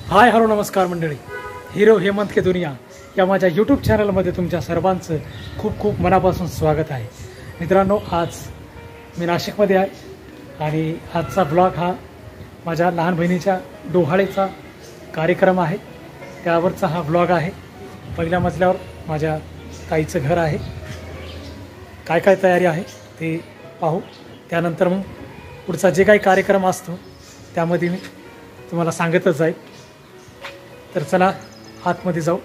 Hi hello नमस्कार मंडळी, hero Hemant के दुनिया या माझ्या यूट्यूब चॅनलमध्ये तुमच्या सर्वांचं खूप खूप मनापासून स्वागत आहे। मित्रांनो, आज मी नाशिकमध्ये आहे आणि आजचा ब्लॉग हा माझ्या लहान बहिणीच्या डोहाळेचा कार्यक्रम आहे, त्यावरचा हा ब्लॉग आहे। पहिल्या मजल्यावर माझ्या ताईचं घर आहे, काय काय तयारी आहे ते पाहू। त्यानंतर मग पुढचा जे काही कार्यक्रम असतो त्यामध्ये मी तुम्हाला सांगतच जाईल। तर चला आतमध्ये जाऊ।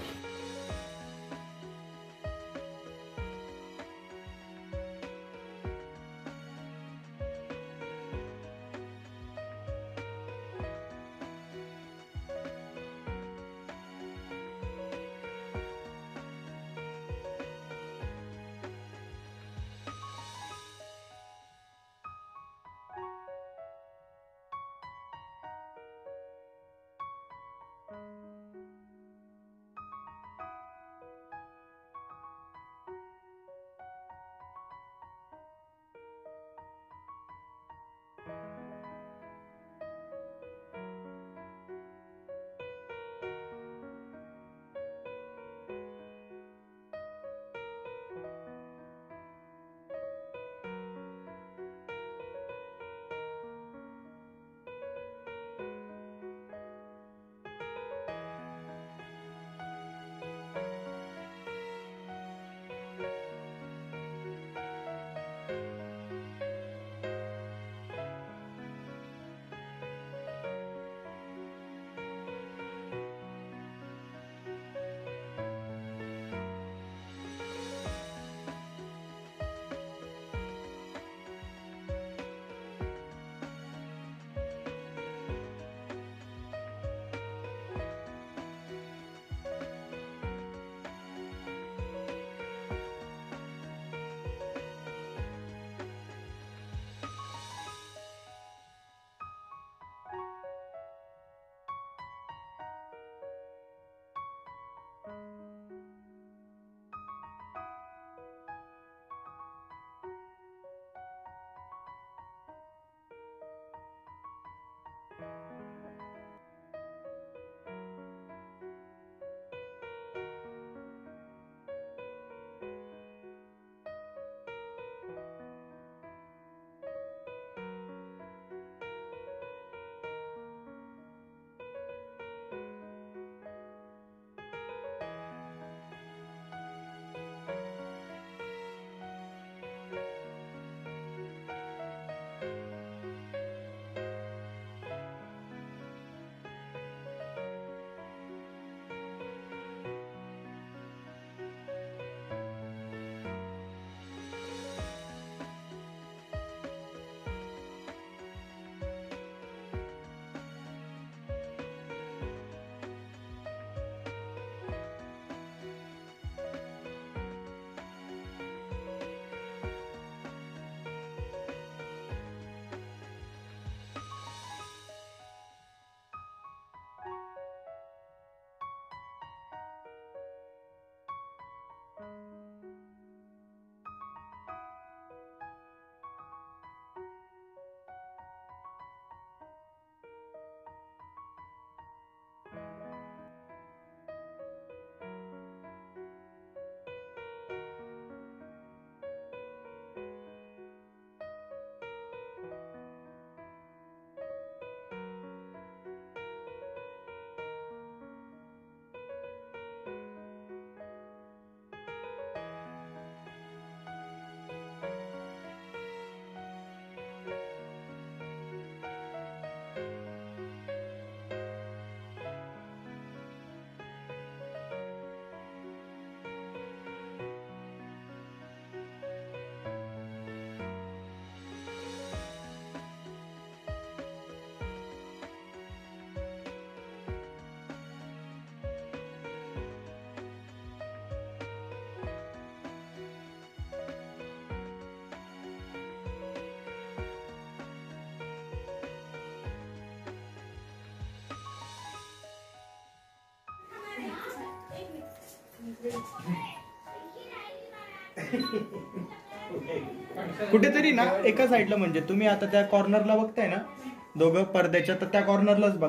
कुठेतरी ना एका साइडला, म्हणजे तुम्ही आता त्या कॉर्नरला बघताय ना दोघं पडद्याच्या, तर त्या कॉर्नरलाच बघा,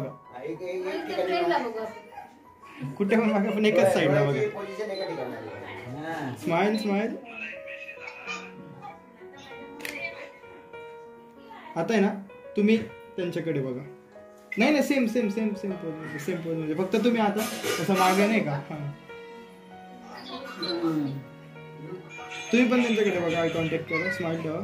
एक एक एक ठिकाणी ट्रेनला बघू आपण. कुठे पण मागे पण एकच साईडला बघा. पोझिशन एका ठिकाणी आहे. Smile smile. आता आहे ना तुम्ही त्यांच्याकडे बघा. नाही नाही same same same same pose same pose म्हणजे फक्त तुम्ही आता तसं मागे नाही का. हा तुम्ही पण त्यांच्याकडे बघा. आय कॉन्टॅक्ट करा. स्माइल ठेवा.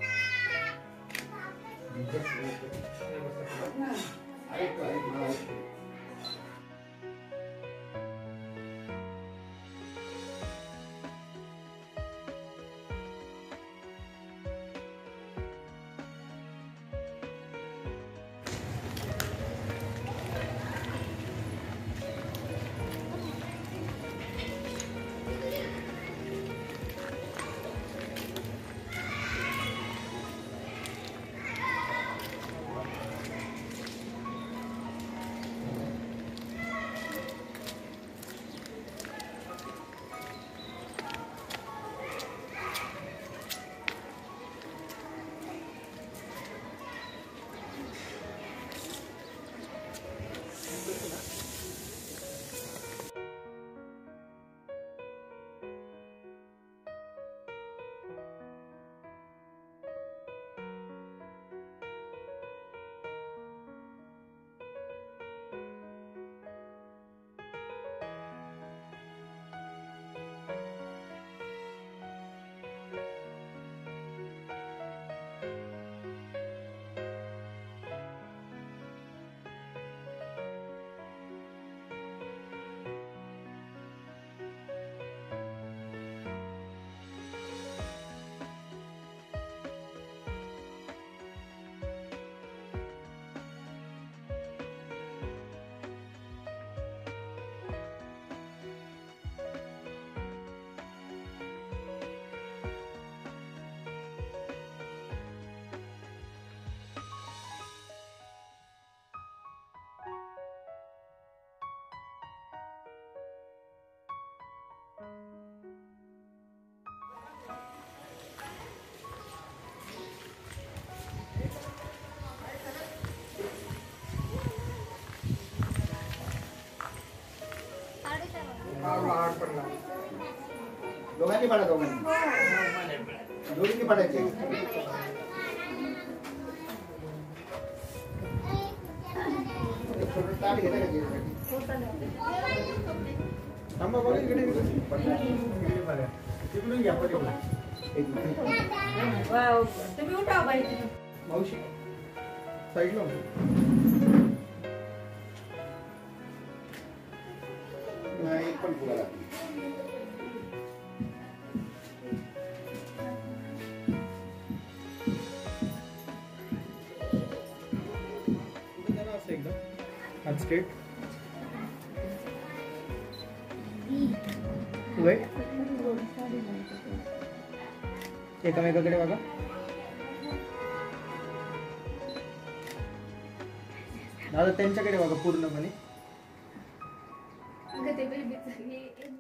दोघांनी पाडा. दोघांनी दोघींनी पाडायचे. ताट घेता थांबा बघा इकडे तिकडून घ्या पलीकडून. तुम्ही उठा बाई. मावशी साईडला नाही पण फुला लागली. एकदम हात स्ट्रेट. एकामेकाकडे बघा. दादा त्यांच्याकडे बघा पूर्णपणे. अगं ते बेबीचं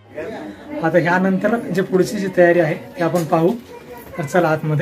आता ह्यानंतर जे पुढची जी तयारी आहे ते आपण पाहू. तर चला आतमध्ये.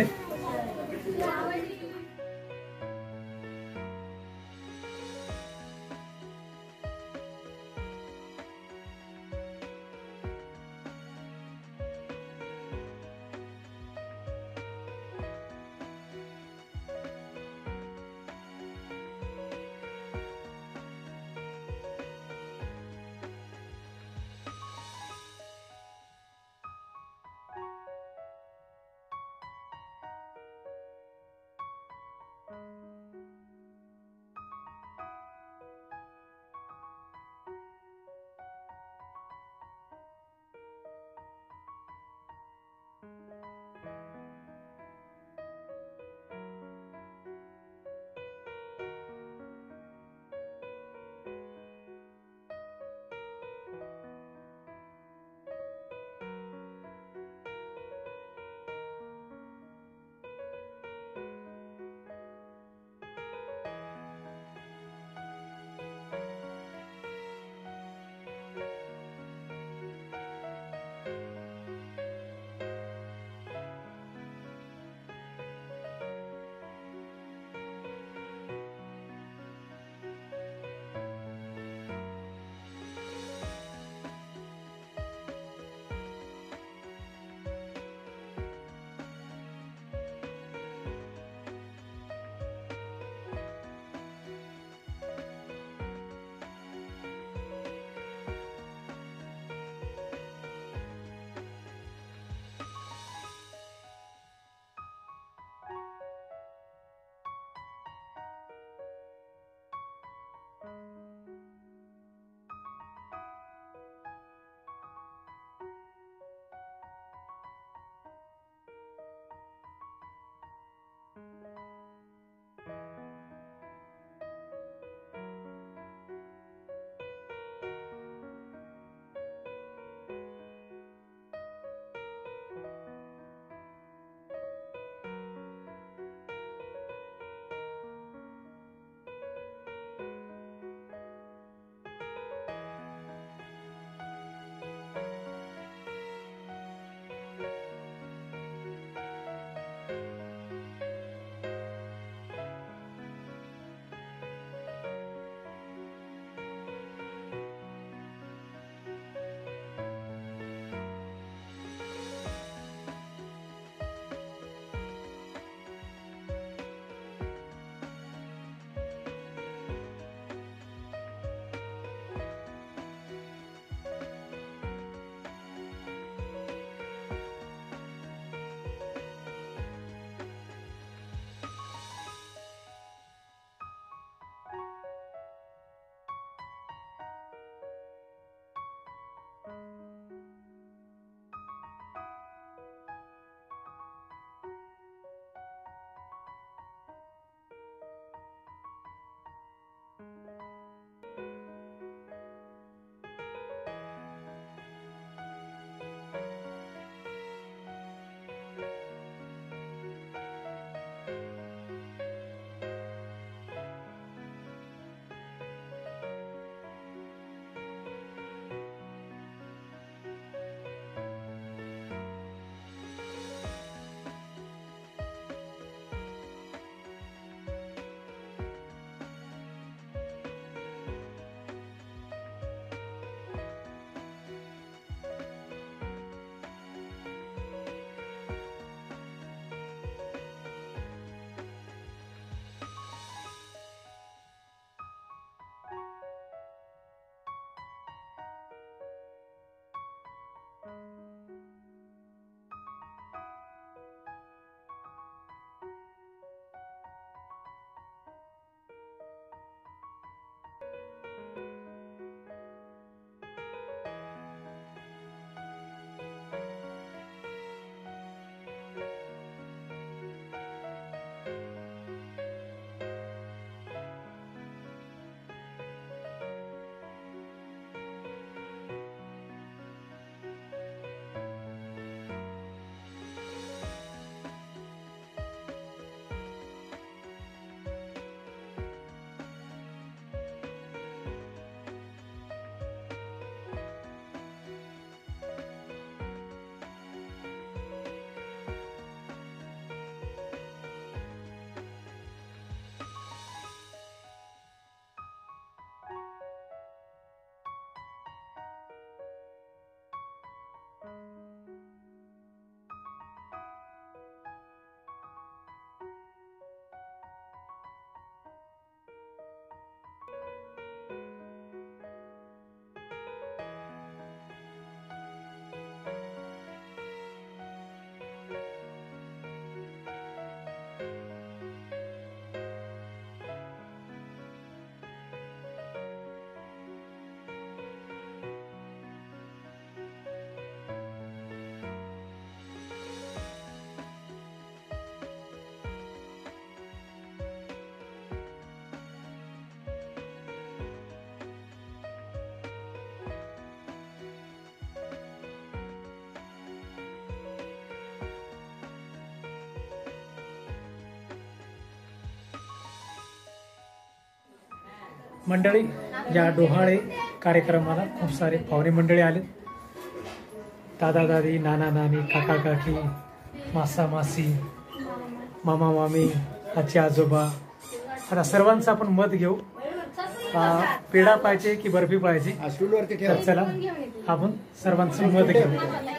मंडळी, या डोहाळे कार्यक्रमाला खूप सारे पाहुणे मंडळी आले. दादा दादी, नाना नानी, काका काकी, मासा मासी, मामा मामी, आजी आजोबा. आता सर्वांचं आपण मत घेऊ. पेढा पाहिजे की बर्फी पाहिजे? स्टूलवरती ठेवा. तर चला आपण सर्वांचं मत घेऊ.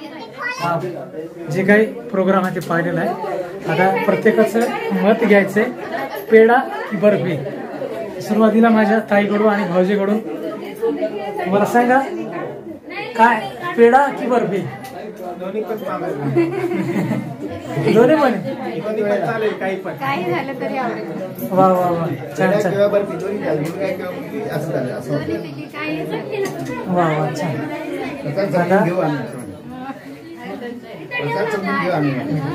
जे काही प्रोग्राम आहे ते पाहिलेला आहे. आता प्रत्येकाचं मत घ्यायचंय, पेढा की बर्फी. सुरुवातीला माझ्या ताईकडून आणि भाऊजीकडून मला सांगा, काय पेढा की बर्फी? दोन्ही पण चालेल. दोन्ही पण दोन्ही पण चालेल, काही पण. काही झालं तरी आवडेल. वा वा वा, छान पेढा छान. किंवा बर्फी दोन्ही चालेल. मुलगा किंवा मुलगी असं झालं, असं होतं. दोन्हीपैकी काही झालं. वा वा, छान. प्रसाद समजून घेऊ आम्ही. प्रसाद समजून घेऊ आम्ही.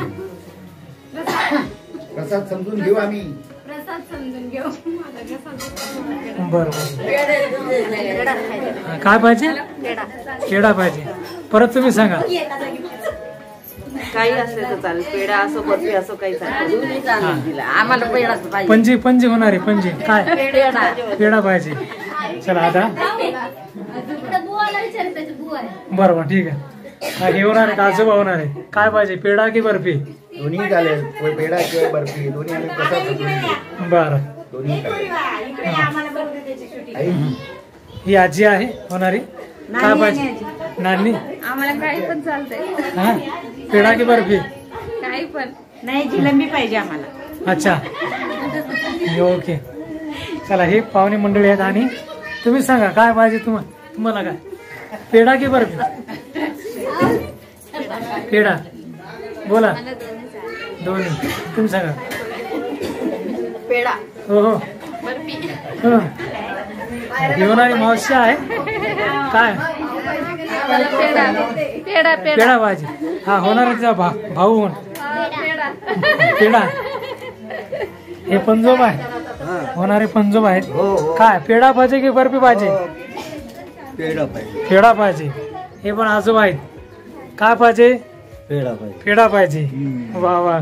प्रसाद समजून घेऊ आम्ही. प्रसाद समजून घेऊ. बरं बरं. काय पाहिजे? पेढा पाहिजे. परत तुम्ही सांगा. काही असेल तर चालेल, पेढा असो बर्फी असो काही चालेल. आम्हाला पेढाच पाहिजे. पंजी पंजी होणार आहे. पंजी काय? पेढा पाहिजे. चला आता बुवाला विचार, त्याची बुवा आहे. बरं बरं, ठीक आहे. हे होणार आहे, आजोबा होणार आहे. काय पाहिजे, पेढा की बर्फी? दोन्ही चालेल. पेढा किंवा बर्फी दोन्ही आम्ही प्रसाद समजून घेऊ. बरं. दोन्ही चालेल. आई, ही आजी आहे होणारी. काय पाहिजे? नानी. आम्हाला काही पण चालतंय, हा, पेढा की बर्फी? काही पण नाही. जिलेबी पाहिजे आम्हाला. अच्छा, ओके. चला, हे पाहुणे मंडळी आहेत. आणि तुम्ही सांगा, काय पाहिजे तुम्हाला? काय, पेढा की बर्फी? पेढा. बोला. दोन्ही. तुम्ही सांगा. पेढा. हो हो. हो. येणारी मावशी आहे. काय? पेढा पेढा पेढा पाहिजे. हा, होणार आहे तिचा भाऊ होऊन. पेढा. हे पंजोब आहे, होणारे पंजोब आहेत. काय, पेढा पाहिजे की बर्फी पाहिजे? पेढा पाहिजे. पेढा पाहिजे. हे पण आजोबा आहेत. काय पाहिजे? पेढा पाहिजे. पेढा पाहिजे. वा वा.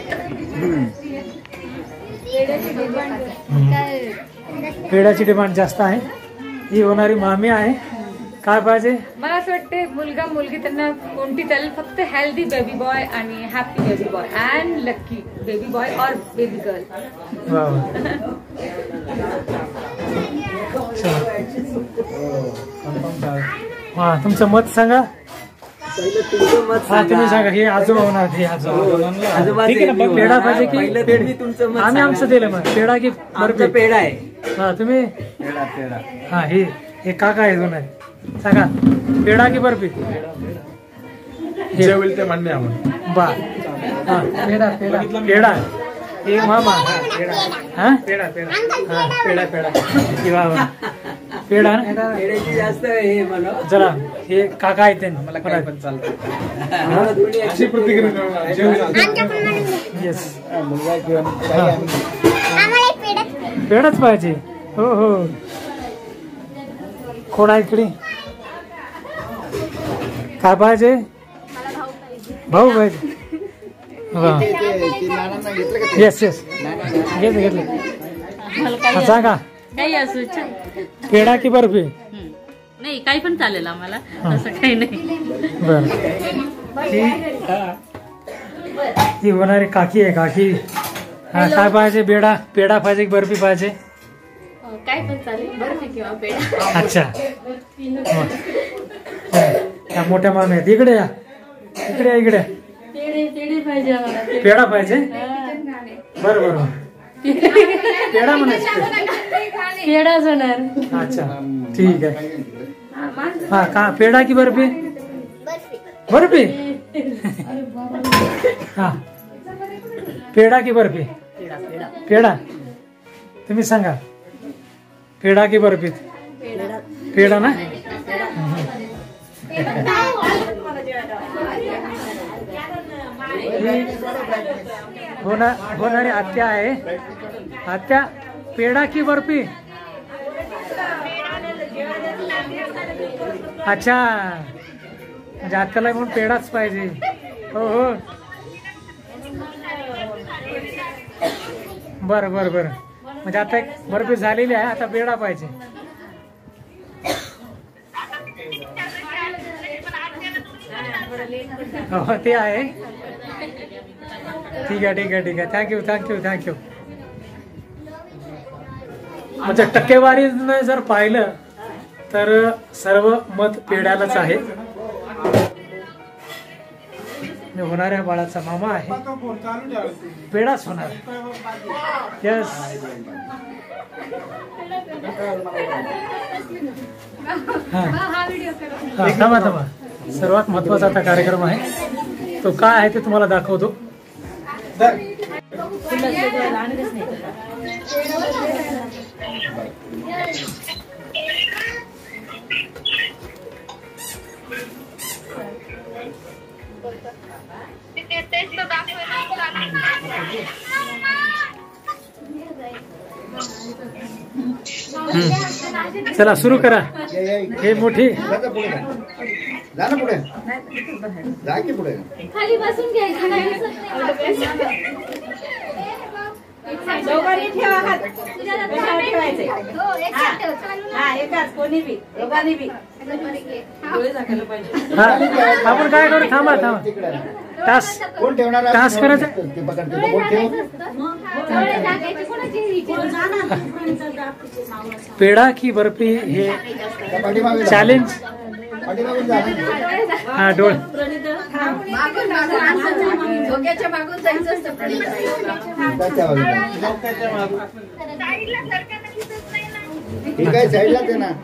पेढ्याची डिमांड जास्त आहे. ही होणारी मामी आहे. काय पाहिजे? मला असं वाटते मुलगा मुलगी त्यांना कोणती चालेल, फक्त हेल्दी बेबी बॉय आणि happy baby boy and lucky baby boy और बेबी गर्ल. वा वा. चला. हा, तुमचं मत सांगा. हा, तुम्ही सांगा. हे आजोबा होणार. हे आजोबा. ठीक आहे ना. पेढा पाहिजे की पेढी? आम्ही आमचं दिलं मग. पेढा की बर्फी? पेढा आहे. हा, तुम्ही? पेढा पेढा. हा, हे काका आहे होणार. सांगा, पेढा की बर्फी? जे होईल ते मान्य आम्हाला. बा. हा, पेढा पेढा पेढा. हे मामा. हा, पेढा पेढा. हा, पेढा पेढा. वा वा. पेढा ना? पेढ्याची जास्त हे म्हणा. जरा हे काका आहेत त्यांनी. अशी प्रतिक्रिया येस. मुलगा किंवा काही आम्ही पेढाच पाहिजे. हो हो. कोण आहे इकडे? काय पाहिजे? भाऊ पाहिजे. वा. ते नानांना घेतलं का? Yes yes. घेतलं. हा, सांगा. काही असो. पेढा की बर्फी? नाही, काही पण चालेल आम्हाला, असं काही नाही. बर. ही होणारी काकी आहे. काकी. हा, काय पाहिजे? पेढा पाहिजे की बर्फी पाहिजे? काय पण चालेल, बर्फी किंवा पेढा. अच्छा. त्या मोठ्या मामी आहेत. इकडे या. इकडे या. इकडे. पेढे पाहिजे आम्हाला. पेढा पाहिजे? बरं बरं. पेढा म्हणायचं. पेढाच होणार. अच्छा, ठीक आहे. हा, का पेढा की बर्फी? बर्फी. हा, पेढा की बर्फी? पेढा. तुम्ही सांगा, पेढा की बर्फी? पेढा ना. होणारी आत्या आहे. आत्या, पेढा की बर्फी? अच्छा, म्हणजे आत्याला म्हणून पेढाच पाहिजे. हो हो. बरं बरं बरं. म्हणजे आता एक बर्फी झालेली आहे, आता पेढा पाहिजे. हो ते आहे. ठीक आहे ठीक आहे ठीक आहे. Thank you thank you thank you. म्हणजे टक्केवारीने जर पाहिलं तर सर्व मत पेढ्यालाच आहे. मी होणाऱ्या बाळाचा मामा आहे, पेढाच होणार. यस. थांबा थांबा. सर्वात महत्वाचा आता कार्यक्रम आहे, तो काय आहे ते तुम्हाला दाखवतो. चला सुरू करा. हे मोठी जा ना पुढे, जा की पुढे. खाली बसून घ्यायचं आपण काय करू. थांबा थांबा. टास्क कोण ठेवणार? टास्क करायचं. ते पकड, ते बोट ठेव. पेढा की बर्फी हे त्या पाठीमागे जा. चॅलेंज. पाठीमागून जा ना. हा डोळ. डोक्याच्या मागून जायचं असतं. त्याच्या बाजूला. ठीक आहे, साईडला ते ना.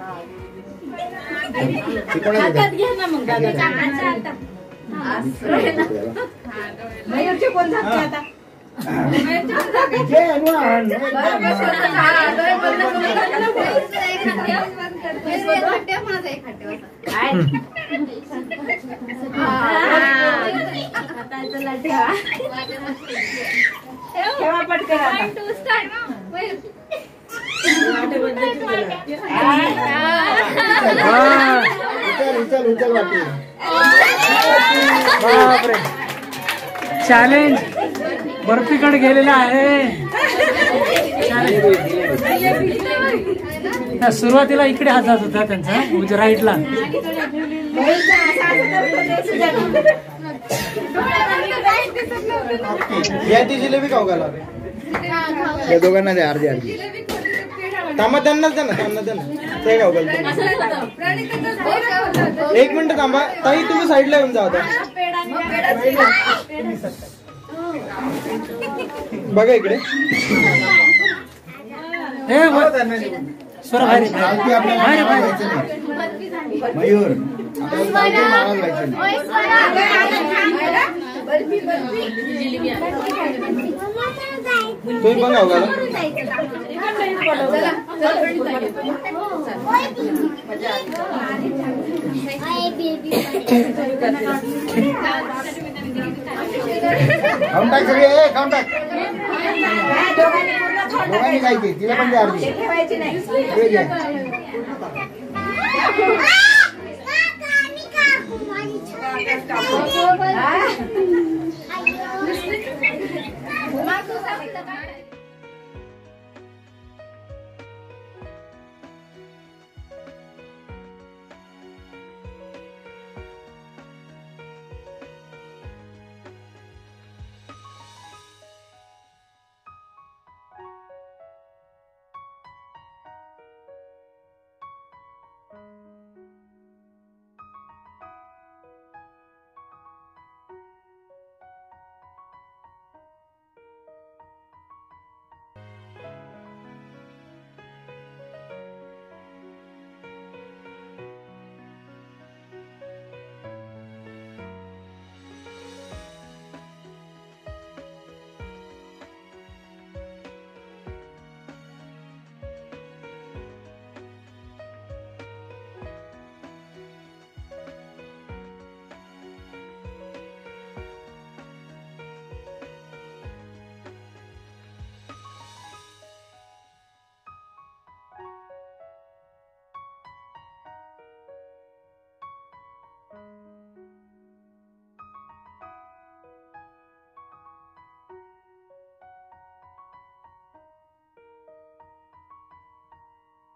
हातात घ्या ना मग दादा. मयूरचे कोण जाते आता? ठेवा पटकन आता. उचल उचल वाटी. बापरे. चॅलेंज बर्फीकडे गेलेला आहे. सुरुवातीला इकडे हात जात होता त्यांचा, म्हणजे राईटला. या ती जिलेबी खाऊ घाला. या दोघांना द्या अर्धी अर्धी. थांबा, त्यांनाच द्या ना, त्यांना द्या ना. ते खाऊ घाल. एक मिनिट थांबा ताई, तुम्ही साईडला येऊन जा आता. बघा इकडे. सोरा बाहेर. चालती आपल्याला व्हायचं नाही. मयूर, आपल्याला चालती महाराज व्हायचं नाही. तुम्ही पण खाऊ घाला. खाऊन टाक सगळे, खाऊन टाक. दोघांनी खायची, तिला पण द्या अर्धी. सगळे घ्या.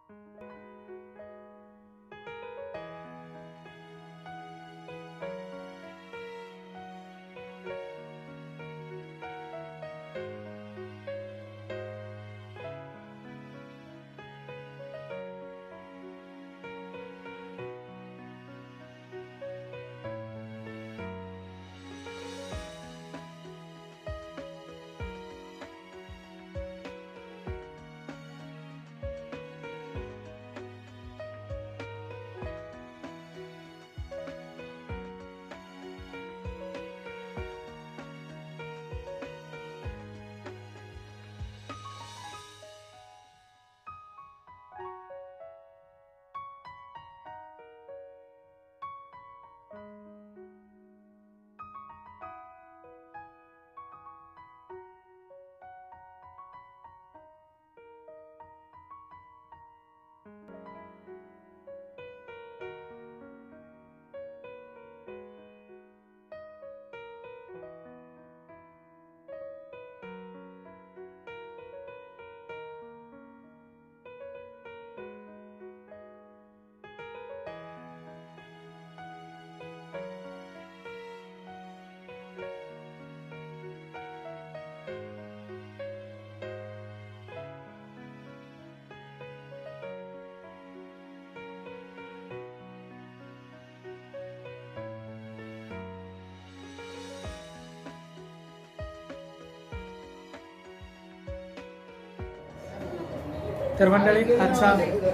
तर मंडळी आजचा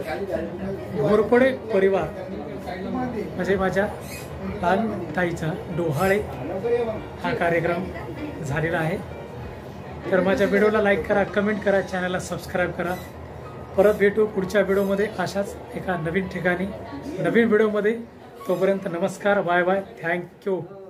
घोरपडे परिवार म्हणजे माझ्या लहान ताईचा डोहाळे हा कार्यक्रम झालेला आहे। तर माझ्या व्हिडिओला लाईक करा, कमेंट करा, चॅनलला सबस्क्राईब करा। परत भेटू पुढच्या व्हिडिओमध्ये अशाच एका नवीन ठिकाणी नवीन व्हिडिओमध्ये। तोपर्यंत नमस्कार, बाय बाय, थँक्यू।